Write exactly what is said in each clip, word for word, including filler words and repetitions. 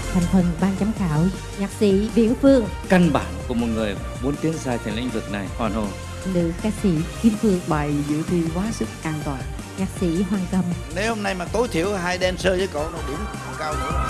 Thành phần ban giám khảo nhạc sĩ Viễn Phương. Căn bản của một người muốn tiến xa trên lĩnh vực này. Hoàn hồn. Nữ ca sĩ Kim Phương. Bài dự thi quá sức an toàn. Nhạc sĩ Hoàng Cầm. Nếu hôm nay mà tối thiểu hai dancer với cậu nó điểm cao nữa.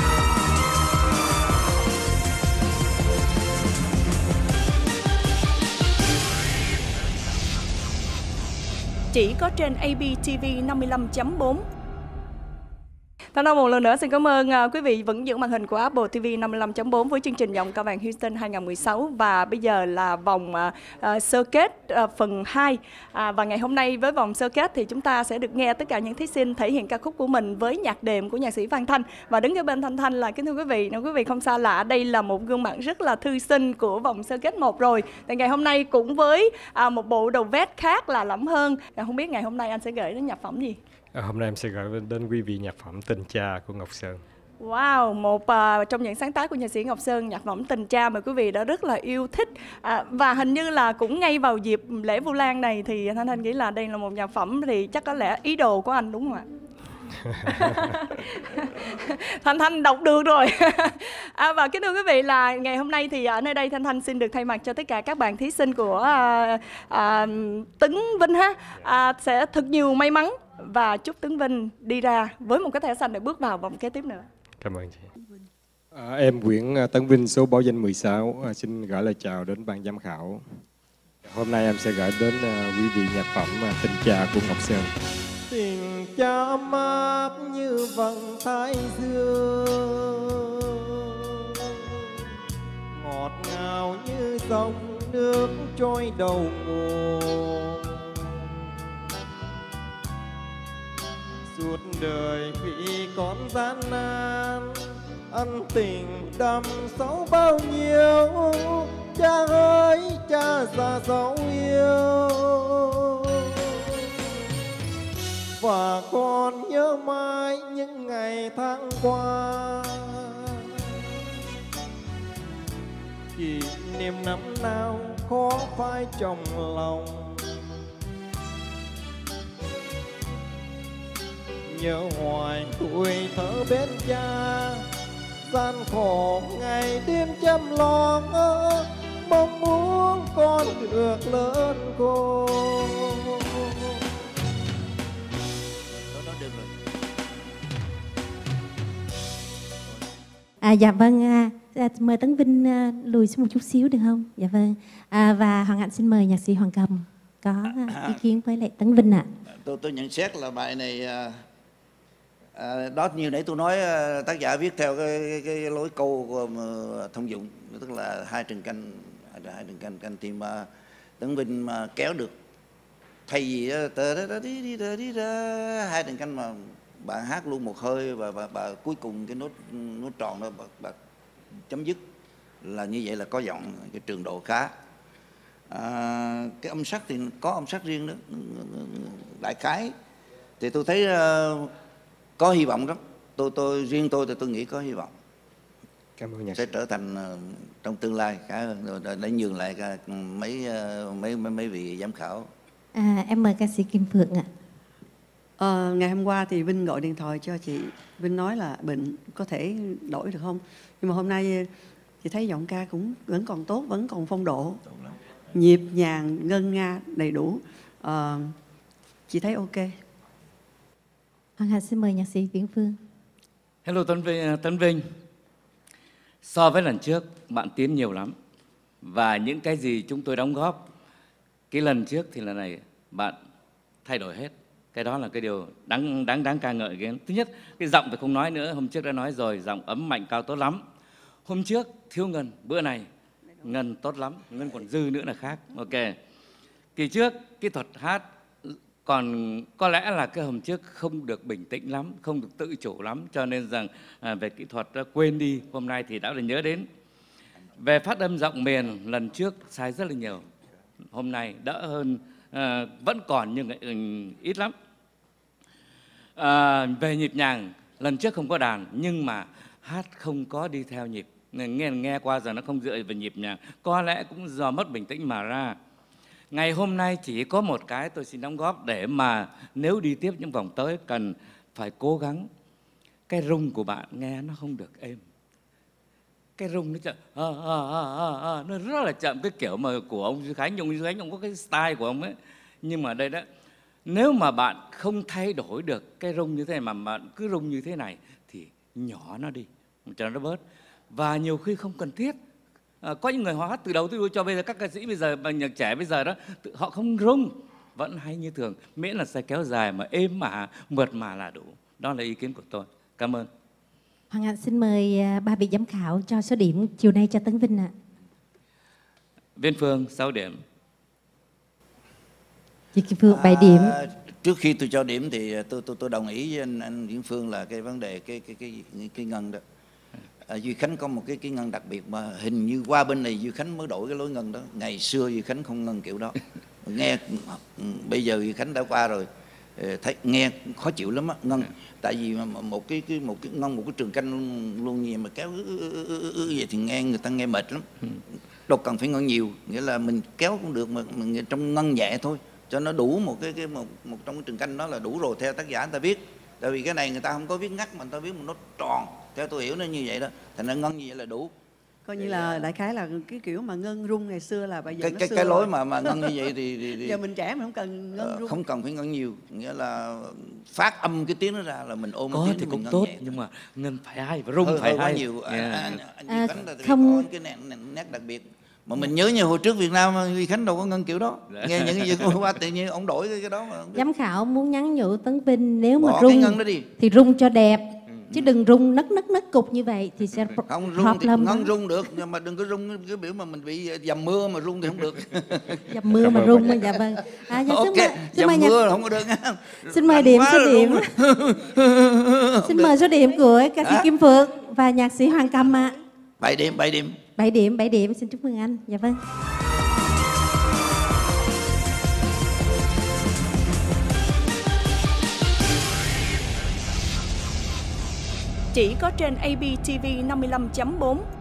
Chỉ có trên a bê tê vê năm mươi lăm chấm bốn. Thanh Long một lần nữa xin cảm ơn uh, quý vị vẫn giữ màn hình của Apple ti vi năm mươi lăm chấm bốn với chương trình Giọng Ca Vàng Houston hai không một sáu. Và bây giờ là vòng uh, uh, sơ kết uh, phần hai. uh, Và ngày hôm nay với vòng sơ kết thì chúng ta sẽ được nghe tất cả những thí sinh thể hiện ca khúc của mình với nhạc đệm của nhạc sĩ Phan Thanh. Và đứng ở bên Thanh Thanh là, kính thưa quý vị, nếu quý vị không xa lạ, đây là một gương mặt rất là thư sinh của vòng sơ kết một rồi. Thì ngày hôm nay cũng với uh, một bộ đầu vest khác là lẫm hơn. Không biết ngày hôm nay anh sẽ gửi đến nhạc phẩm gì? À, hôm nay em sẽ gửi đến quý vị nhạc phẩm Tình Cha của Ngọc Sơn. Wow, một uh, trong những sáng tác của nhạc sĩ Ngọc Sơn, nhạc phẩm Tình Cha mà quý vị đã rất là yêu thích. À, và hình như là cũng ngay vào dịp lễ Vu Lan này thì Thanh Thanh nghĩ là đây là một nhạc phẩm thì chắc có lẽ ý đồ của anh, đúng không ạ? Thanh Thanh đọc được rồi. À, và kính thưa quý vị là ngày hôm nay thì ở nơi đây Thanh Thanh xin được thay mặt cho tất cả các bạn thí sinh của uh, uh, Tấn Vinh ha, uh, sẽ thật nhiều may mắn và chúc Tấn Vinh đi ra với một cái thẻ xanh để bước vào vòng kế tiếp nữa. Cảm ơn chị. À, em Nguyễn Tấn Vinh, số báo danh mười sáu, à, xin gửi lời chào đến ban giám khảo. Hôm nay em sẽ gửi đến uh, quý vị nhạc phẩm uh, Tình Cha của Ngọc Sơn. Tình cha ấm áp như vầng thái dương, ngọt ngào như dòng nước trôi đầu nguồn. Suốt đời vì con gian nan, ân tình đậm sâu bao nhiêu. Cha ơi cha già dấu yêu, và con nhớ mãi những ngày tháng qua. Kỷ niệm năm nào khó phai trong lòng, nhớ hoài tuổi thơ bên cha. Gian khổ ngày đêm chăm lo, mong muốn con được lớn khôn. À, dạ vâng, à, mời Tấn Vinh à, lùi xuống một chút xíu được không? Dạ vâng. À, và Hoàng Hạnh xin mời nhạc sĩ Hoàng Cầm có à, ý kiến với lại Tấn Vinh ạ. À. Tôi tôi nhận xét là bài này à, à, đó như nãy tôi nói, tác giả viết theo cái, cái, cái lối câu của, uh, thông dụng, tức là hai trừng canh, hai trừng canh canh thì mà Tấn Vinh mà kéo được thay vì đó, hai trừng canh mà bạn hát luôn một hơi và bà, bà cuối cùng cái nốt nốt tròn đó bà, bà chấm dứt là như vậy là có giọng cái trường độ khá. À, cái âm sắc thì có âm sắc riêng đó, đại khái thì tôi thấy uh, có hy vọng lắm. Tôi tôi riêng tôi thì tôi nghĩ có hy vọng. Cảm ơn nhạc sẽ trở thành uh, trong tương lai khá hơn, rồi để nhường lại cả mấy, uh, mấy mấy mấy vị giám khảo. À, em mời ca sĩ Kim Phượng ạ. Ờ, ngày hôm qua thì Vinh gọi điện thoại cho chị. Vinh nói là bệnh có thể đổi được không? Nhưng mà hôm nay chị thấy giọng ca cũng vẫn còn tốt, vẫn còn phong độ, nhịp nhàng, ngân nga, đầy đủ. Ờ, chị thấy ok. Hoàng Hạnh xin mời nhạc sĩ Viễn Phương. Hello Tấn Vinh, Tấn Vinh. So với lần trước, bạn tiến nhiều lắm. Và những cái gì chúng tôi đóng góp cái lần trước thì lần này bạn thay đổi hết. Cái đó là cái điều đáng đáng đáng ca ngợi. Thứ nhất, cái giọng thì không nói nữa, hôm trước đã nói rồi, giọng ấm mạnh cao tốt lắm. Hôm trước thiếu Ngân, bữa này Ngân tốt lắm, Ngân còn dư nữa là khác. Ok. Kỳ trước kỹ thuật hát còn có lẽ là cái hôm trước không được bình tĩnh lắm, không được tự chủ lắm, cho nên rằng à, về kỹ thuật đã quên đi. Hôm nay thì đã được nhớ đến. Về phát âm giọng miền lần trước sai rất là nhiều, hôm nay đỡ hơn. À, vẫn còn nhưng uh, ít lắm. À, về nhịp nhàng lần trước không có đàn nhưng mà hát không có đi theo nhịp, nghe nghe qua giờ nó không dựa về nhịp nhàng, có lẽ cũng do mất bình tĩnh mà ra. Ngày hôm nay chỉ có một cái tôi xin đóng góp để mà nếu đi tiếp những vòng tới cần phải cố gắng cái rung của bạn nghe nó không được êm, cái rung nó chậm, à, à, à, à, à, nó rất là chậm, cái kiểu mà của ông Duy Khánh. Ông Duy Khánh ông có cái style của ông ấy, nhưng mà đây đó, nếu mà bạn không thay đổi được cái rung như thế này mà bạn cứ rung như thế này thì nhỏ nó đi cho nó bớt. Và nhiều khi không cần thiết. À, có những người họ hát từ đầu tới đuôi, cho bây giờ các ca sĩ bây giờ bằng nhạc trẻ bây giờ đó, tự, họ không rung vẫn hay như thường, miễn là sẽ kéo dài mà êm mà mượt mà là đủ. Đó là ý kiến của tôi. Cảm ơn. Hoàng Anh xin mời ba vị giám khảo cho số điểm chiều nay cho Tấn Vinh ạ. Viên Phương sáu điểm. Chị Kim Phương bảy điểm. À, trước khi tôi cho điểm thì tôi tôi tôi đồng ý với anh anh Viễn Phương là cái vấn đề cái cái cái cái, cái ngân đó. À, Duy Khánh có một cái cái ngân đặc biệt mà hình như qua bên này Duy Khánh mới đổi cái lối ngân đó. Ngày xưa Duy Khánh không ngân kiểu đó. Nghe bây giờ Duy Khánh đã qua rồi, thấy nghe khó chịu lắm á ngân. Tại vì một cái cái một cái ngân một cái trường canh luôn, luôn như mà kéo vậy thì nghe người ta nghe mệt lắm. Đâu cần phải ngân nhiều, nghĩa là mình kéo cũng được mà mình trong ngân nhẹ thôi cho nó đủ một cái cái một một trong cái trường canh đó là đủ rồi theo tác giả người ta viết. Tại vì cái này người ta không có viết ngắt mà người ta viết một nó tròn, theo tôi hiểu nó như vậy đó, thành ra ngân như vậy là đủ. Coi như là đại khái là cái kiểu mà ngân rung ngày xưa là bây giờ cái nó cái xưa cái lối rồi. mà mà ngân như vậy thì, thì, thì giờ mình trẻ mình không cần ngân rung. không cần phải ngân nhiều, nghĩa là phát âm cái tiếng nó ra là mình ôm có tiếng thì cũng ngân tốt nhẹ. Nhưng mà ngân phải hay và rung hơi, phải hơi hay quá nhiều. Yeah. Anh, anh, À, Khánh là không- có cái nét, nét đặc biệt mà mình nhớ như hồi trước Việt Nam Duy Khánh đâu có ngân kiểu đó. Nghe những cái gì qua tự nhiên ông đổi cái, cái đó mà Giám khảo muốn nhắn nhủ Tấn Vinh nếu mà bỏ cái rung ngân đó đi. thì rung cho đẹp, chứ đừng rung nấc nấc nấc cục như vậy thì sẽ Không rung thì problem. ngân rung được nhưng mà đừng có rung cái biểu mà mình bị dầm mưa mà rung thì không được. Dầm mưa mà rung mà dạ vâng. À, dạ, Ok, xin mời, xin dầm mời nhạc- mưa là không có được nha. xin mời Lạnh điểm quá số là điểm. rung. Xin mời số điểm của ca sĩ Hả? Kim Phượng và nhạc sĩ Hoàng Cầm ạ. bảy điểm, bảy điểm. bảy điểm, bảy điểm, xin chúc mừng anh. Dạ vâng. Chỉ có trên a bê tê vê năm mươi lăm chấm bốn.